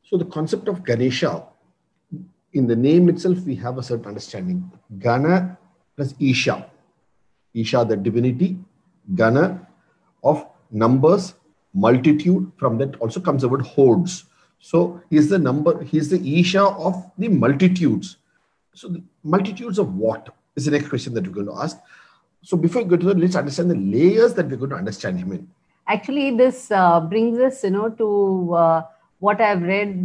So the concept of Ganesha, in the name itself, we have a certain understanding. Gana plus Isha. Isha, the divinity. Gana of numbers, multitude. From that also comes the word hordes. So he's the Isha of the multitudes. So the multitudes of what is the next question that we're going to ask. So before we go to that, let's understand the layers that we're going to understand him in. Actually, this brings us, to what I've read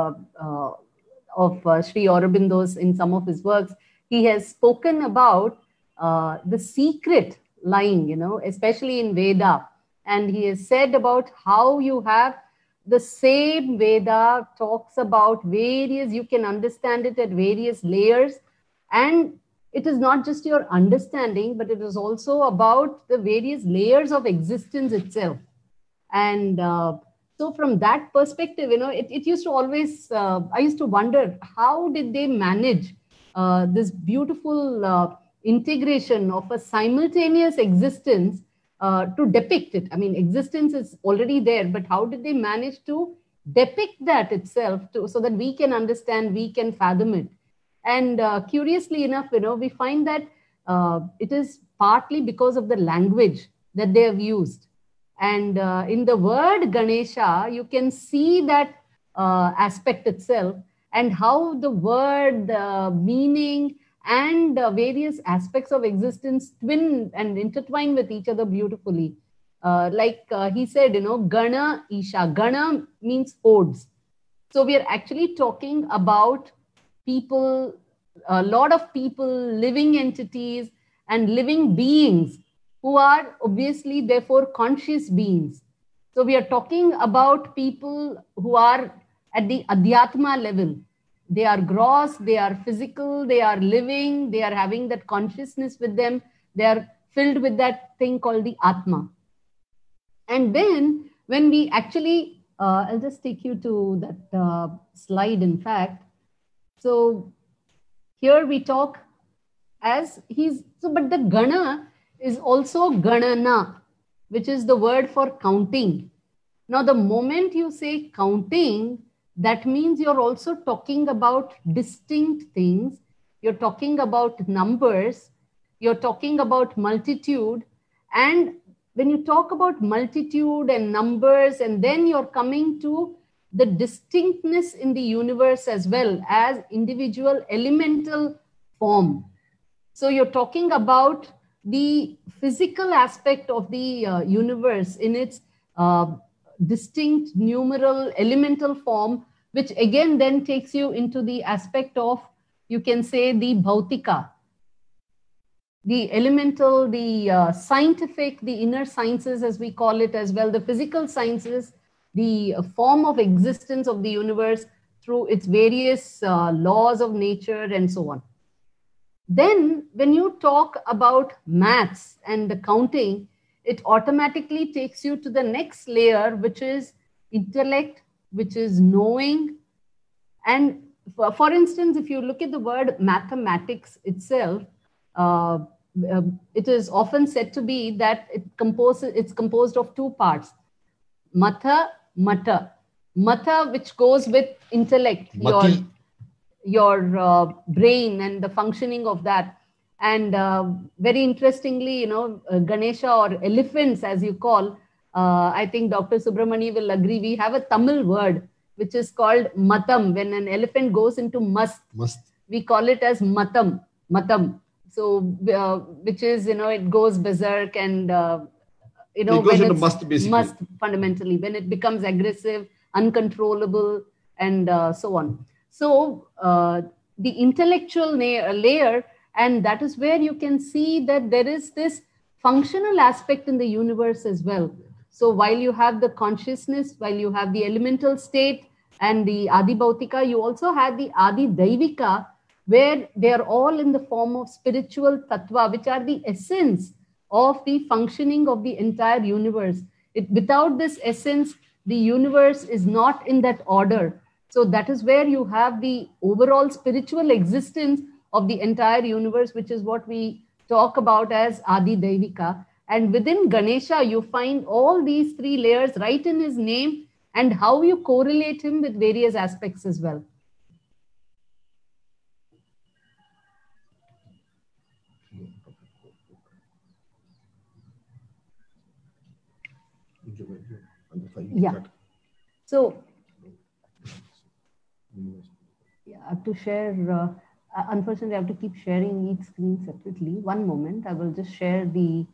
of Sri Aurobindo's in some of his works. He has spoken about the secret lying, especially in Veda. And he has said about how you have the same Veda talks about various, you can understand it at various layers. And it is not just your understanding, but it is also about the various layers of existence itself. And so from that perspective, it used to always, I used to wonder, how did they manage this beautiful integration of a simultaneous existence to depict it? I mean, existence is already there, but how did they manage to depict that itself so that we can understand, we can fathom it? And curiously enough, we find that it is partly because of the language that they have used. And in the word Ganesha, you can see that aspect itself, and how the word, meaning, and various aspects of existence twin and intertwine with each other beautifully. Like he said, Gana Isha. Gana means hordes. So we are actually talking about people, a lot of people, living entities and living beings who are obviously therefore conscious beings. So we are talking about people who are at the Adhyatma level. They are gross, they are physical, they are living, they are having that consciousness with them. They are filled with that thing called the Atma. And then when we actually, I'll just take you to that slide, in fact. So here we talk as but the Gana is also Ganana, which is the word for counting. Now, the moment you say counting, that means you're also talking about distinct things. You're talking about numbers. You're talking about multitude. And when you talk about multitude and numbers, and then you're coming to the distinctness in the universe as well as individual elemental form. So you're talking about the physical aspect of the universe in its distinct numeral elemental form, which again then takes you into the aspect of, you can say, the Bhautika, the elemental, the scientific, the inner sciences as we call it as well, the physical sciences, the form of existence of the universe through its various laws of nature and so on. Then when you talk about maths and the counting, it automatically takes you to the next layer, which is intellect, which is knowing. And for instance, if you look at the word mathematics itself, it is often said to be that it's composed of two parts, matha, mata. Matha, which goes with intellect, your brain and the functioning of that. And very interestingly, Ganesha, or elephants as you call, I think Dr. Subramani will agree, we have a Tamil word which is called matam. When an elephant goes into must. We call it as matam. So which is, it goes berserk, and it goes into must, basically. Must, fundamentally, when it becomes aggressive, uncontrollable, and so on. So the intellectual layer, and that is where you can see that there is this functional aspect in the universe as well. So while you have the consciousness, while you have the elemental state and the Adi Bhautika, you also have the Adi Daivika, where they are all in the form of spiritual tattva, which are the essence of the functioning of the entire universe. Without this essence, the universe is not in that order. So that is where you have the overall spiritual existence of the entire universe, which is what we talk about as Adi Daivika. And within Ganesha, you find all these three layers right in his name. and how you correlate him with various aspects as well. Yeah. So, yeah, I have to share. Unfortunately, I have to keep sharing each screen separately. One moment, I will just share the.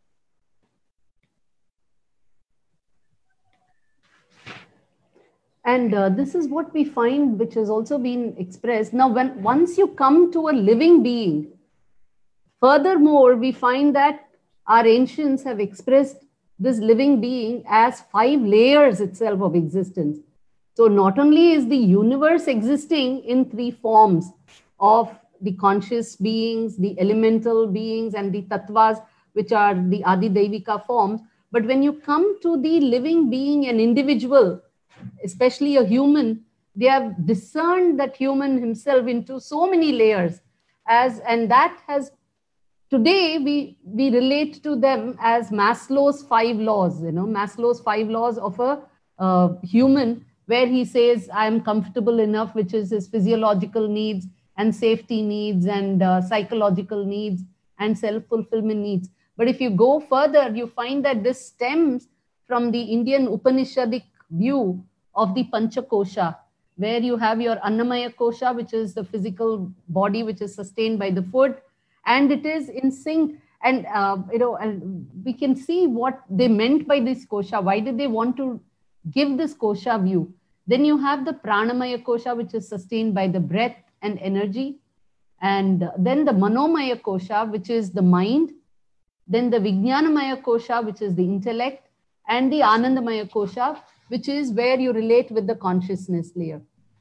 And this is what we find, which has also been expressed. Now, once you come to a living being, furthermore, we find that our ancients have expressed this living being as 5 layers itself of existence. So not only is the universe existing in 3 forms of the conscious beings, the elemental beings, and the tattvas, which are the Adi Devika forms, but when you come to the living being, an individual, especially a human, they have discerned that human himself into so many layers, and that has today we relate to them as Maslow's 5 laws. Maslow's 5 laws of a human, where he says I am comfortable enough, which is his physiological needs and safety needs and psychological needs and self-fulfillment needs. But if you go further, you find that this stems from the Indian Upanishadic view of the Panchakosha, where you have your Annamaya Kosha, which is the physical body which is sustained by the food, and it is in sync. And and we can see what they meant by this kosha. Why did they want to give this kosha view? Then you have the Pranamaya Kosha, which is sustained by the breath and energy, and then the Manomaya Kosha, which is the mind, then the Vijnanamaya Kosha, which is the intellect, and the Anandamaya Kosha, which is where you relate with the consciousness layer.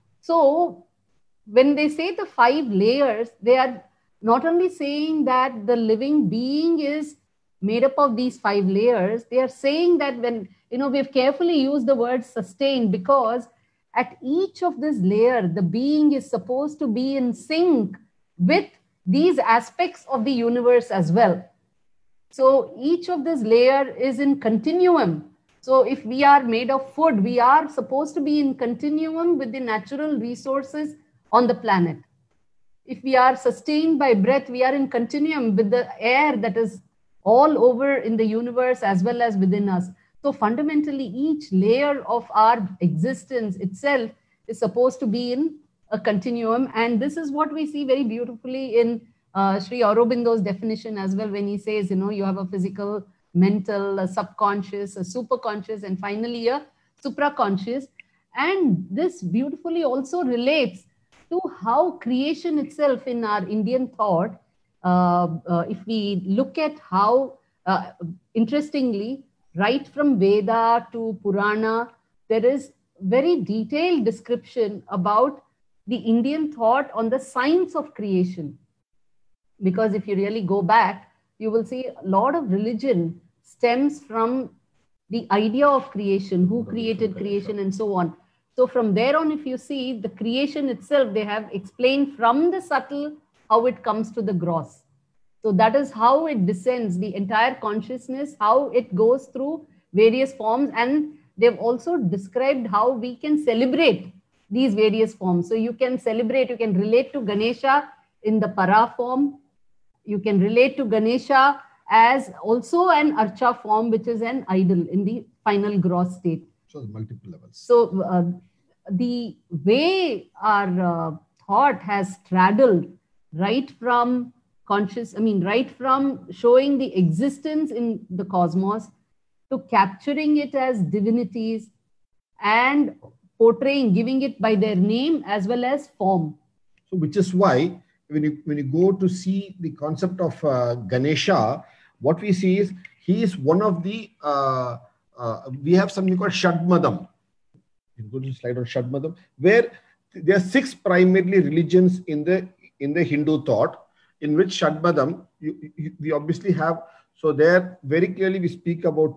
So when they say the 5 layers, they are not only saying that the living being is made up of these 5 layers, they are saying that when, we've carefully used the word sustain, because at each of this layer, the being is supposed to be in sync with these aspects of the universe as well. So each of this layer is in continuum. So if we are made of food, we are supposed to be in continuum with the natural resources on the planet. If we are sustained by breath, we are in continuum with the air that is all over in the universe as well as within us. So fundamentally, each layer of our existence itself is supposed to be in a continuum. And this is what we see very beautifully in Sri Aurobindo's definition as well, when he says, you have a physical, mental, a subconscious, a superconscious, and finally a supraconscious. And this beautifully also relates to how creation itself in our Indian thought, if we look at how, interestingly, right from Veda to Purana, there is very detailed description about the Indian thought on the science of creation. Because if you really go back, you will see a lot of religion stems from the idea of creation, who created creation, and so on. So from there on, if you see the creation itself, they have explained from the subtle how it comes to the gross. So that is how it descends, the entire consciousness, how it goes through various forms. And they've also described how we can celebrate these various forms. So you can celebrate, you can relate to Ganesha in the para form. You can relate to Ganesha as also an archa form, which is an idol in the final gross state. So multiple levels. So the way our thought has straddled right from right from showing the existence in the cosmos to capturing it as divinities and portraying, giving it by their name as well as form. So which is why when you go to see the concept of Ganesha, what we see is he is one of the, we have something called Shadmadam. You go to the slide on Shadmadam, where there are 6 primarily religions in the Hindu thought, in which Shadmadam, we obviously have, so there very clearly we speak about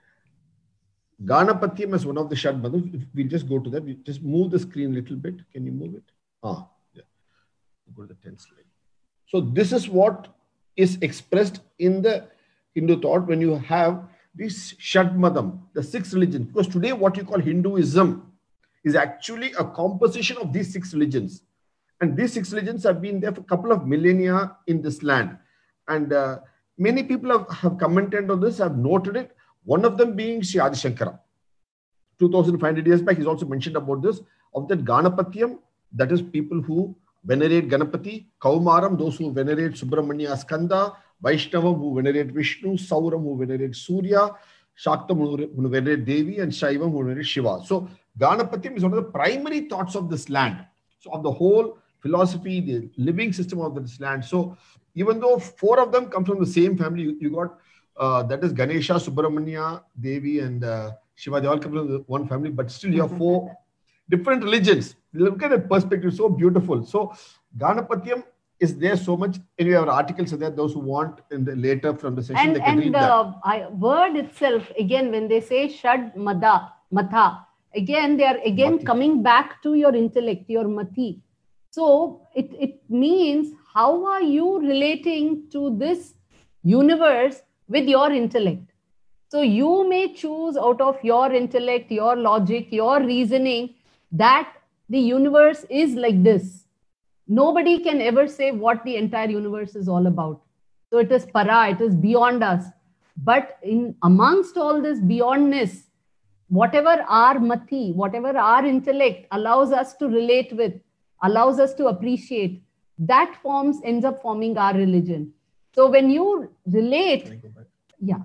Ganapatyam as one of the Shadmadams. We'll just go to that. We just move the screen a little bit. Can you move it? Yeah. Go to the 10th slide. So this is what is expressed in the Hindu thought when you have this Shadmadam, the 6 religions. Because today what you call Hinduism is actually a composition of these 6 religions. And these 6 religions have been there for a couple of millennia in this land. And many people have commented on this, have noted it. One of them being Sri Adi Shankara. 2500 years back, he's also mentioned about this, of that Ganapatyam, that is people who venerate Ganapati, Kaumaram, those who venerate Subramanya Skanda, Vaishnavam who venerate Vishnu, Sauram who venerate Surya, Shaktam who venerate Devi, and Shaivam who venerate Shiva. So Ganapatyam is one of the primary thoughts of this land. So of the whole philosophy, the living system of this land. So even though 4 of them come from the same family, you got that is Ganesha, Subramanya, Devi, and Shiva. They all come from one family, but still you have 4 different religions. Look at the perspective, so beautiful. So Ganapatyam is there so much. Anyway, our articles are there. Those who want in the later from the session, they can read that. Word itself, again, when they say Shad Matha, again, they are again coming back to your intellect, your Mati. So it means how are you relating to this universe with your intellect? So you may choose out of your intellect, your logic, your reasoning that the universe is like this. Nobody can ever say what the entire universe is all about. So it is para, it is beyond us. But in amongst all this beyondness, whatever our mati, whatever our intellect allows us to relate with, allows us to appreciate, that ends up forming our religion. So when you relate, yeah.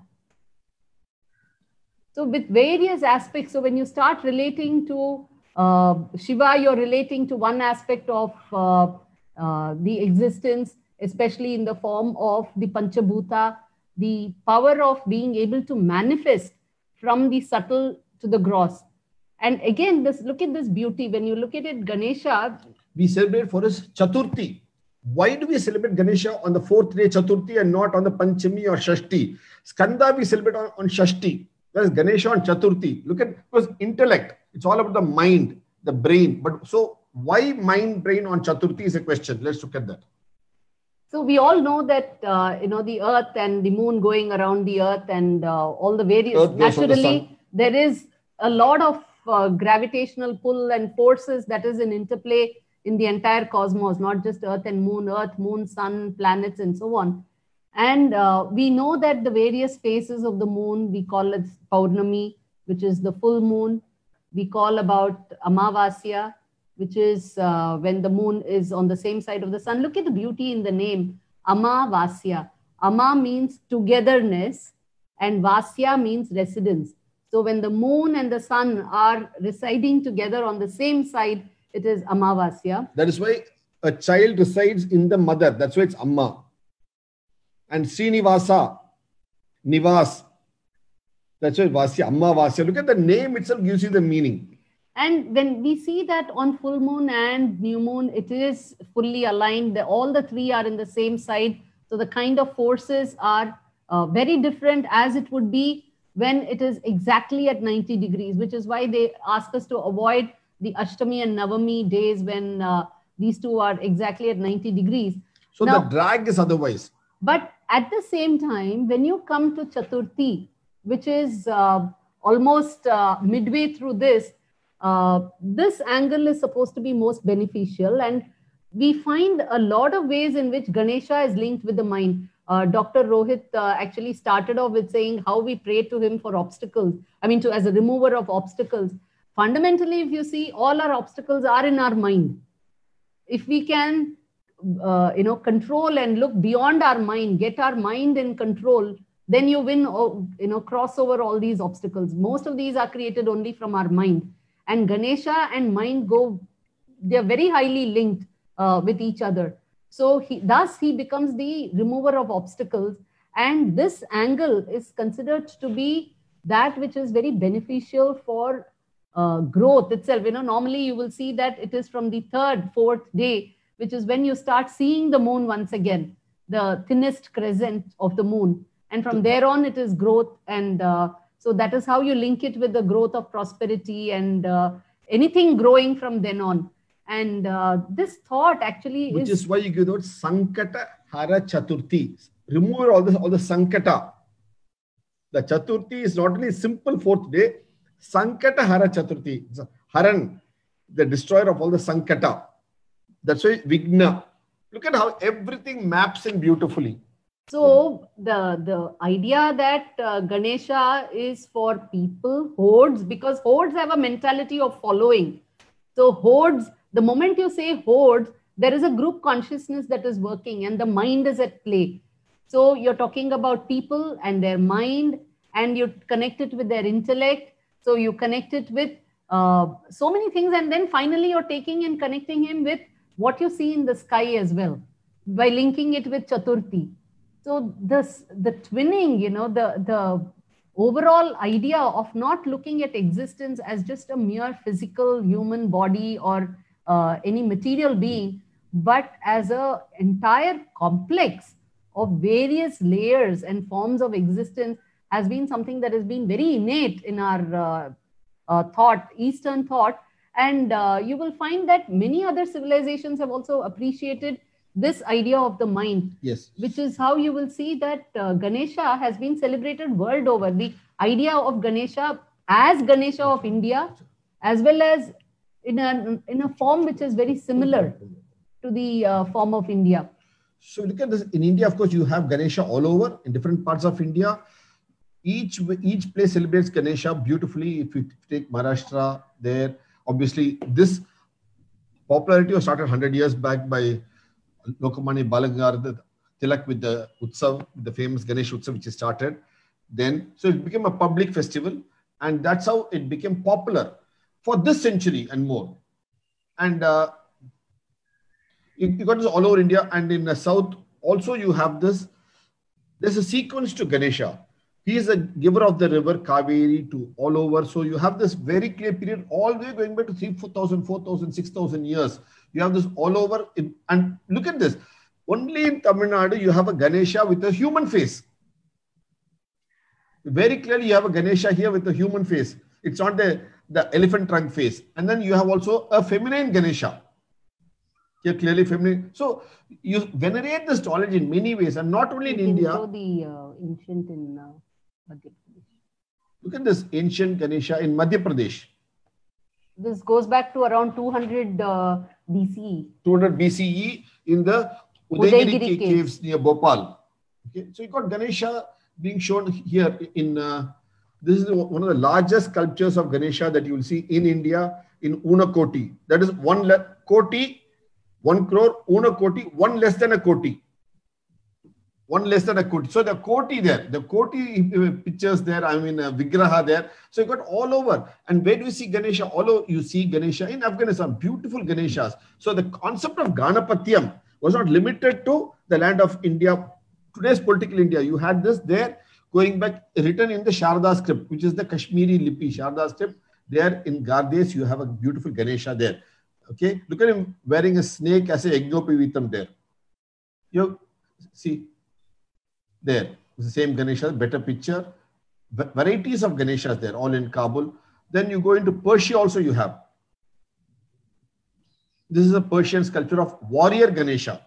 So with various aspects, so when you start relating to Shiva, you're relating to one aspect of the existence, especially in the form of the Panchabhuta, the power of being able to manifest from the subtle to the gross. And again, look at this beauty. When you look at it, Ganesha, we celebrate for his Chaturthi. Why do we celebrate Ganesha on the 4th day Chaturthi and not on the Panchami or Shashti? Skanda we celebrate on Shashti. Whereas Ganesha on Chaturthi. Look at, because intellect, it's all about the mind, the brain. But so why mind, brain on Chaturthi is a question. Let's look at that. So we all know that, the earth and the moon going around the earth and all the various, naturally, there is a lot of gravitational pull and forces that is in interplay in the entire cosmos, not just earth and moon, sun, planets, and so on. And we know that the various phases of the moon, we call it Paurnami, which is the full moon. We call about Amavasya, which is when the moon is on the same side of the sun. Look at the beauty in the name, Amavasya. Ama means togetherness and Vasya means residence. So when the moon and the sun are residing together on the same side, it is Amavasya. That is why a child resides in the mother. That's why it's Amma. And Srinivasa, Nivas. That's why Vasya, Amma Vasya. Look at the name itself gives you the meaning. And when we see that on full moon and new moon, it is fully aligned. All the 3 are in the same side. So the kind of forces are very different as it would be when it is exactly at 90 degrees, which is why they ask us to avoid the Ashtami and Navami days when these 2 are exactly at 90 degrees. So now, the drag is otherwise. But at the same time, when you come to Chaturthi, which is almost midway through this angle is supposed to be most beneficial. And we find a lot of ways in which Ganesha is linked with the mind. Dr. Rohit actually started off with saying how we pray to him for obstacles. As a remover of obstacles. Fundamentally, if you see, all our obstacles are in our mind. If we can, control and look beyond our mind, get our mind in control, then you win, cross over all these obstacles. Most of these are created only from our mind. And Ganesha and mind they're very highly linked with each other. So thus he becomes the remover of obstacles. And this angle is considered to be that which is very beneficial for growth itself. Normally you will see that it is from the 3rd, 4th day, which is when you start seeing the moon once again, the thinnest crescent of the moon. And from there on, it is growth. And so that is how you link it with the growth of prosperity and anything growing from then on. And this thought actually which is why you give the word Sankata Hara Chaturthi. Remove all the Sankata. The Chaturthi is not only simple fourth day, Sankata Hara Chaturthi. Haran, the destroyer of all the Sankata. That's why Vigna. Look at how everything maps in beautifully. So the idea that Ganesha is for people, hordes, because hordes have a mentality of following. So hordes, the moment you say hordes, there is a group consciousness that is working and the mind is at play. So you're talking about people and their mind, and you connect it with their intellect. So you connect it with so many things, and then finally you're taking and connecting him with what you see in the sky as well, by linking it with Chaturthi. So the twinning, the overall idea of not looking at existence as just a mere physical human body or any material being, but as an entire complex of various layers and forms of existence, has been something that has been very innate in our thought, Eastern thought. And you will find that many other civilizations have also appreciated this idea of the mind. Yes. Which is how you will see that Ganesha has been celebrated world over. The idea of Ganesha as Ganesha of India, as well as in a form which is very similar to the form of India. So look at this. In India, of course, you have Ganesha all over in different parts of India. Each place celebrates Ganesha beautifully. If you take Maharashtra, there, obviously, this popularity was started 100 years back by Lokmanya Balagangadhar Tilak with the Utsav, the famous Ganesh Utsav, which he started. Then, so it became a public festival, and that's how it became popular for this century and more. And you got this all over India, and in the south also you have this. There's a sequence to Ganesha. He is a giver of the river Kaveri to all over. So you have this very clear period, all the way going back to 3,000, 4,000, 6,000 years. You have this all over. And look at this. Only in Tamil Nadu, you have a Ganesha with a human face. Very clearly, you have a Ganesha here with a human face. It's not the elephant trunk face. And then you have also a feminine Ganesha. Here clearly feminine. So you venerate this knowledge in many ways, and not only in India. Show the ancient in Madhya Pradesh. Look at this ancient Ganesha in Madhya Pradesh. This goes back to around 200 BCE. 200 BCE in the Udaygiri caves near Bhopal. Okay, so you got Ganesha being shown here in. This is one of the largest sculptures of Ganesha that you will see in India in Unakoti. That is Koti. 1 crore, Una Koti, one less than a Koti. One less than a Koti. So the Koti there, the Koti pictures there, I mean, Vigraha there. So you got all over. And where do you see Ganesha? All over, you see Ganesha in Afghanistan, beautiful Ganeshas. So the concept of Ganapatyam was not limited to the land of India, today's political India. You had this there going back, written in the Sharda script, which is the Kashmiri Lipi, Sharda script. There in Gardes, you have a beautiful Ganesha there. Okay, look at him wearing a snake as a Yajnopavitam there. You see there, it's the same Ganesha, better picture. Varieties of Ganeshas there, all in Kabul. Then you go into Persia also you have. This is a Persian sculpture of warrior Ganesha.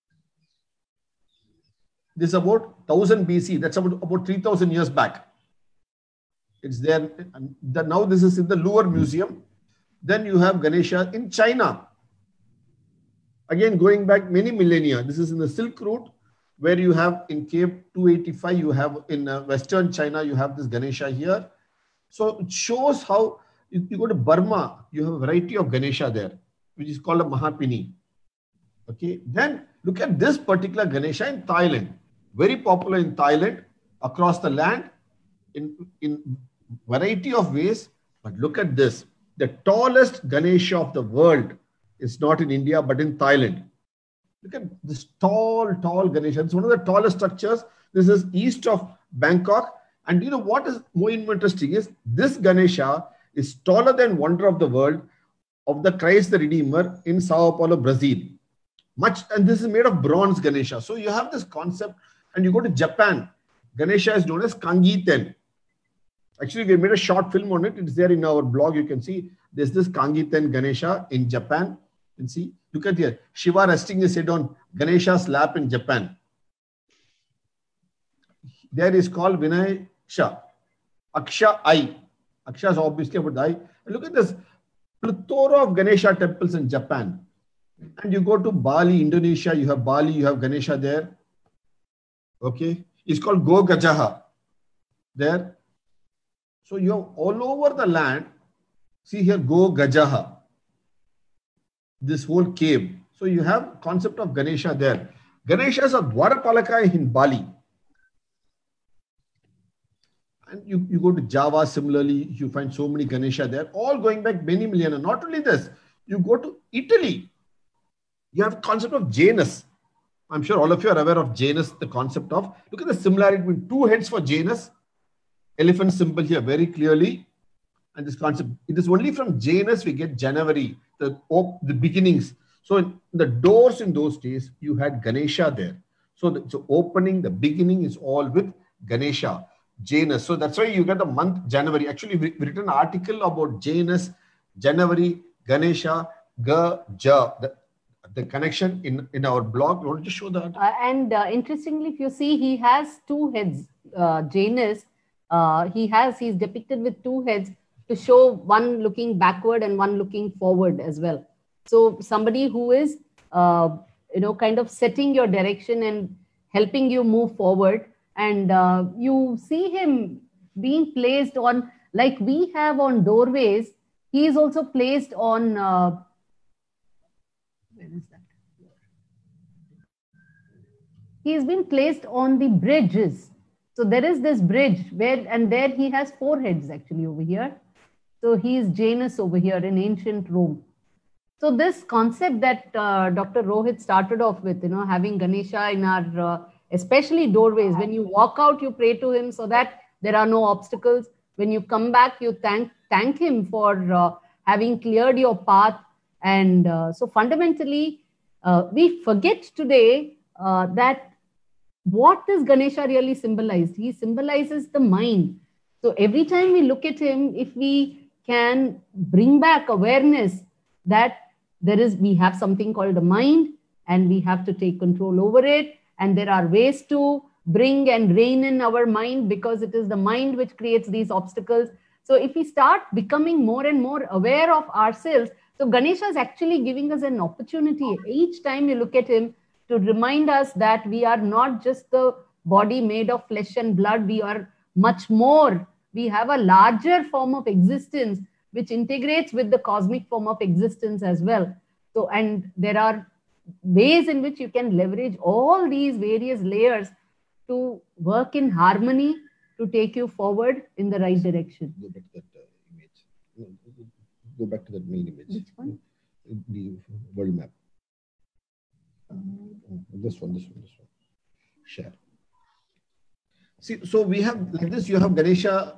This is about 1000 BC. That's about 3000 years back. It's there. Now this is in the Louvre Museum. Then you have Ganesha in China. Again, going back many millennia. This is in the Silk Route, where you have in cave 285, you have in Western China, you have this Ganesha here. So it shows how, if you go to Burma, you have a variety of Ganesha there, which is called a Mahapini. Okay. Then look at this particular Ganesha in Thailand. Very popular in Thailand, across the land, in variety of ways. But look at this. The tallest Ganesha of the world is not in India, but in Thailand. Look at this tall Ganesha. It's one of the tallest structures. This is east of Bangkok. And you know what is more interesting is this Ganesha is taller than Wonder of the World of the Christ the Redeemer in Sao Paulo, Brazil. And this is made of bronze Ganesha. So you have this concept, and you go to Japan. Ganesha is known as Kangiten. Actually, we made a short film on it. It's there in our blog. You can see there's this Kangiten Ganesha in Japan. You can see, look at here. Shiva resting his head on Ganesha's lap in Japan. There is called Vinay Aksha. Aksha I. Aksha is obviously about the eye. And look at this plethora of Ganesha temples in Japan. And you go to Bali, Indonesia, you have Bali, you have Ganesha there. Okay. It's called Go Gajaha there. So you have all over the land. See here, Go Gajaha. This whole cave. So you have concept of Ganesha there. Ganesha is a Dwarapalaka in Bali. And you go to Java, similarly, you find so many Ganesha there, all going back many million. And not only this, you go to Italy, you have concept of Janus. I'm sure all of you are aware of Janus, the concept of, look at the similarity between two heads for Janus, elephant symbol here very clearly. And this concept, it is only from Janus we get January, the beginnings. So in the doors in those days, you had Ganesha there. So the opening, the beginning is all with Ganesha, Janus. So that's why you get the month January. Actually, we written an article about Janus, January, Ganesha, Ja. The connection in our blog. You want to show that? Interestingly, if you see, he has two heads. Janus, he's depicted with two heads to show one looking backward and one looking forward as well. So somebody who is, kind of setting your direction and helping you move forward. And you see him being placed on, like we have on doorways, he is also placed on, where is that? He has been placed on the bridges. So there is this bridge and there he has four heads actually over here. So he is Janus over here in ancient Rome. So this concept that Dr. Rohit started off with, having Ganesha in our, especially doorways, when you walk out, you pray to him so that there are no obstacles. When you come back, you thank him for having cleared your path. And so fundamentally, we forget today that what does Ganesha really symbolize? He symbolizes the mind. So every time we look at him, if we can bring back awareness that we have something called the mind and we have to take control over it. And there are ways to bring and rein in our mind because it is the mind which creates these obstacles. So if we start becoming more and more aware of ourselves, so Ganesha is actually giving us an opportunity each time you look at him to remind us that we are not just the body made of flesh and blood. We are much more. We have a larger form of existence which integrates with the cosmic form of existence as well. So, and there are ways in which you can leverage all these various layers to work in harmony to take you forward in the right direction. Go back to that image. Go back to that main image. Which one? The world map. This one. Share. See, so we have like this, you have Ganesha.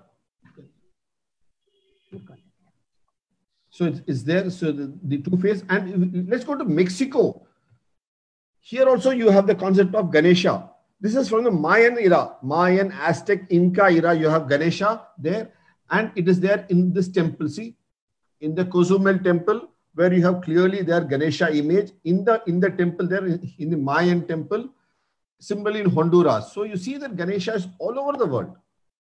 So it's there. So the two face. And let's go to Mexico. Here also you have the concept of Ganesha. This is from the Mayan era, Mayan, Aztec, Inca era. You have Ganesha there. And it is there in this temple. See, in the Cozumel temple, where you have clearly their Ganesha image. In the temple there, in the Mayan temple, similarly in Honduras. So you see that Ganesha is all over the world.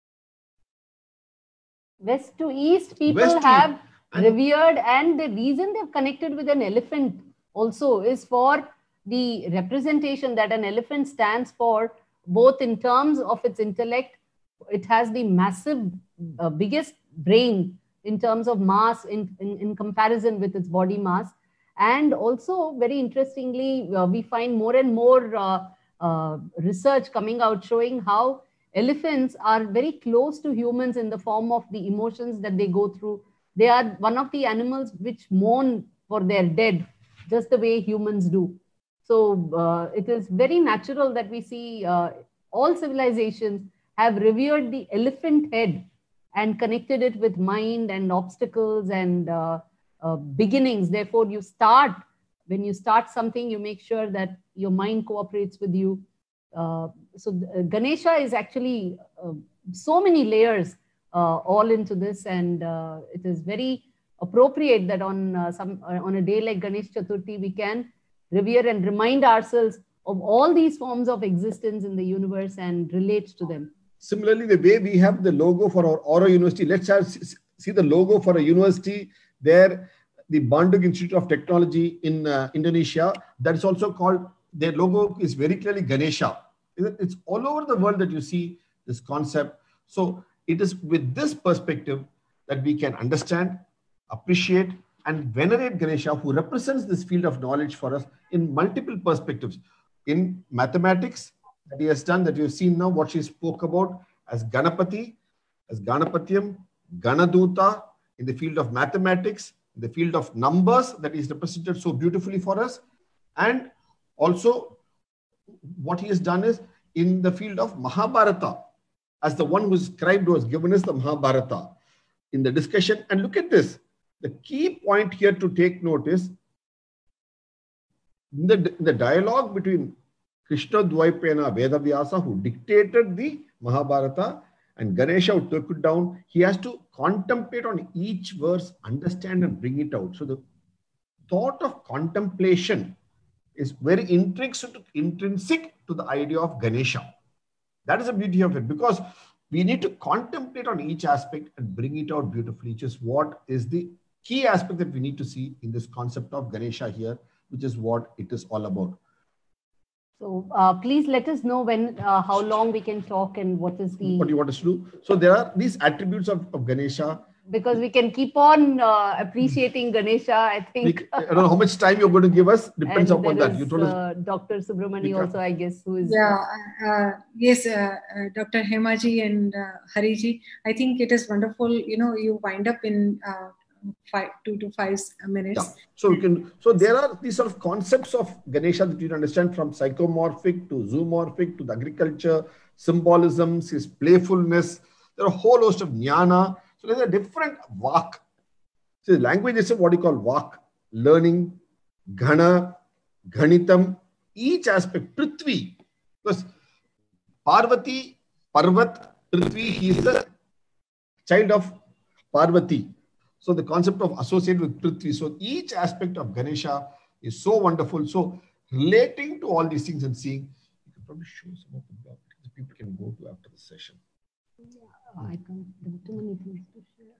West to east, people have revered, and the reason they've connected with an elephant also is for the representation that an elephant stands for, both in terms of its intellect. It has the massive, biggest brain in terms of mass in comparison with its body mass. And also, very interestingly, we find more and more research coming out showing how elephants are very close to humans in the form of the emotions that they go through. They are one of the animals which mourn for their dead, just the way humans do. So it is very natural that we see all civilizations have revered the elephant head and connected it with mind and obstacles and beginnings. Therefore, when you start something, you make sure that your mind cooperates with you. So Ganesha is actually so many layers all into this, and it is very appropriate that on a day like Ganesh Chaturthi, we can revere and remind ourselves of all these forms of existence in the universe and relate to them. Similarly, the way we have the logo for our Auro University, let's see the logo for a university there, the Bandung Institute of Technology in Indonesia. That is also called, their logo is very clearly Ganesha. It's all over the world that you see this concept. So it is with this perspective that we can understand, appreciate, and venerate Ganesha, who represents this field of knowledge for us in multiple perspectives. In mathematics, that he has done, that you've seen now, what she spoke about as Ganapati, as Ganapatyam, Ganaduta, in the field of mathematics, in the field of numbers, that is represented so beautifully for us. And also, what he has done is in the field of Mahabharata, as the one who is scribed, who has given us the Mahabharata in the discussion. And look at this. The key point here to take note is the dialogue between Krishna Dvaipena Vedavyasa, who dictated the Mahabharata, and Ganesha, who took it down. He has to contemplate on each verse, understand and bring it out. So the thought of contemplation is very intrinsic to the idea of Ganesha. That is the beauty of it, because we need to contemplate on each aspect and bring it out beautifully, which is what is the key aspect that we need to see in this concept of Ganesha here, which is what it is all about. So please let us know when, how long we can talk and what is the... What do you want us to do? So there are these attributes of Ganesha. Because we can keep on appreciating Ganesha, I think. I don't know how much time you're going to give us. Depends upon that. You told us. Dr. Subramani also, I guess, who is... Yeah, yes, Dr. Hemaji and Hariji. I think it is wonderful. You know, you wind up in 2 to 5 minutes. Yeah. So we can. So there are these sort of concepts of Ganesha that you can understand, from psychomorphic to zoomorphic to the agriculture, symbolisms, his playfulness. There are a whole host of jnana. So there's a different vak. So the language is what you call vak, learning, ghana, ghanitam, each aspect, prithvi. Because Parvati, Parvat, prithvi, he is the child of Parvati. So the concept of associated with prithvi. So each aspect of Ganesha is so wonderful. So relating to all these things and seeing, you can probably show some of the blog that people can go to after the session. I can't, there are too many things to share.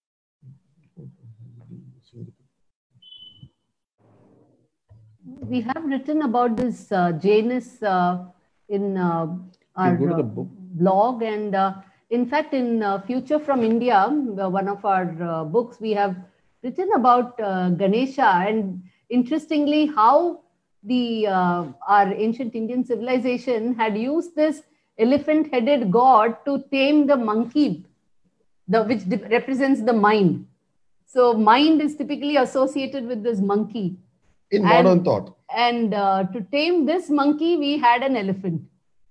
We have written about this Janus in our blog, and in fact, in Future from India, one of our books, we have written about Ganesha, and interestingly, how the our ancient Indian civilization had used this elephant-headed god to tame the monkey, which represents the mind. So mind is typically associated with this monkey. In modern thought. And to tame this monkey, we had an elephant.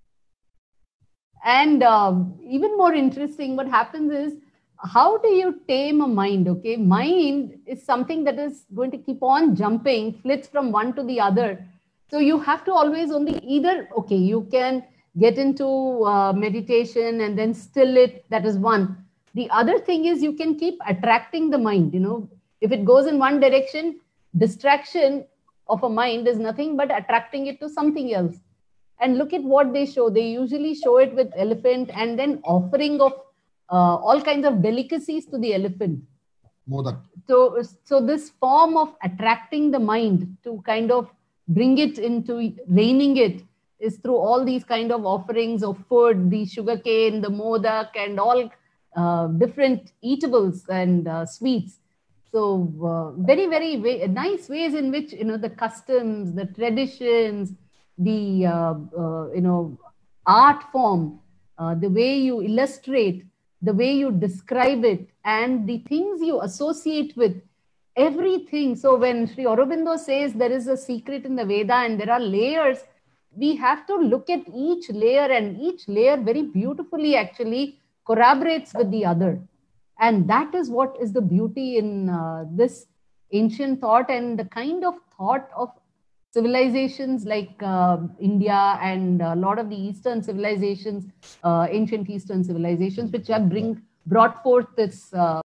And even more interesting, what happens is, how do you tame a mind? Okay, mind is something that is going to keep on jumping, flits from one to the other. So you have to always only either, okay, you can get into meditation and then still it, that is one. The other thing is you can keep attracting the mind. You know, if it goes in one direction, distraction of a mind is nothing but attracting it to something else. And look at what they show. They usually show it with elephant and then offering of all kinds of delicacies to the elephant. Modak. So this form of attracting the mind to kind of bring it into reining it is through all these kind of offerings of food, the sugarcane, the modak, and all different eatables and sweets. So very, very nice ways in which, you know, the customs, the traditions, the, you know, art form, the way you illustrate, the way you describe it, and the things you associate with everything. So when Sri Aurobindo says there is a secret in the Veda and there are layers, we have to look at each layer, and each layer very beautifully actually corroborates with the other. And that is what is the beauty in this ancient thought, and the kind of thought of civilizations like India and a lot of the Eastern civilizations, ancient Eastern civilizations, which have brought forth this